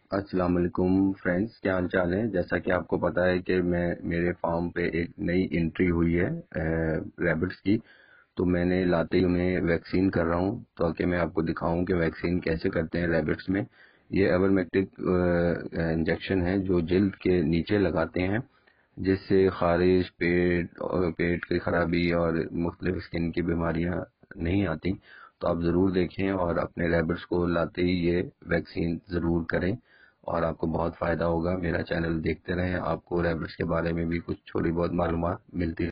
अस्सलाम वालेकुम फ्रेंड्स, क्या हाल चाल है। जैसा कि आपको पता है कि मेरे फार्म पे एक नई एंट्री हुई है रैबिट्स की। तो मैंने लाते ही उन्हें वैक्सीन कर रहा हूँ ताकि मैं आपको दिखाऊं कि वैक्सीन कैसे करते हैं रैबिट्स में। ये एवरमेक्टिक इंजेक्शन है जो जिल्द के नीचे लगाते हैं, जिससे खारिश, पेट की खराबी और मुख्तलिफ स्किन की बीमारियां नहीं आती। तो आप ज़रूर देखें और अपने रैबिट्स को लाते ही ये वैक्सीन ज़रूर करें और आपको बहुत फ़ायदा होगा। मेरा चैनल देखते रहें, आपको रैबिट्स के बारे में भी कुछ थोड़ी बहुत मालूमात मिलती